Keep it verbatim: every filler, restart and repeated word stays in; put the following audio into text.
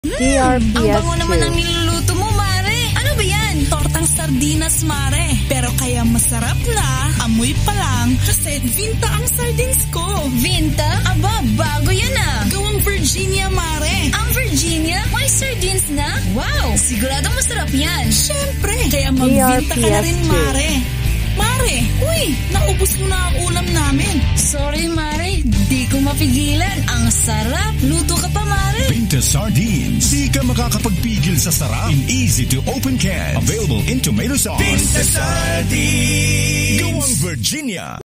T R P S Ang bango naman ng niluluto mo, Mare. Ano ba yan? Tortang sardinas, Mare. Pero kaya masarap na, amoy pa lang, kasi Vinta ang sardines ko. Vinta? Aba, bago yan ah. Gawang Virginia, Mare. Ang Virginia? May sardines na? Wow, siguradong masarap yan. Siyempre, kaya mag-Vinta ka na rin, Mare. Mare, uy, naubos mo na ang ulam namin. Sorry, Mare. Di ko mapigilan. Ang sarap. Luto ka pa, Mare. Vinta Sardines. Di ka makakapagpigil sa sarap in easy-to-open cans. Available in tomato sauce. Vinta Sardines. Gawang Virginia.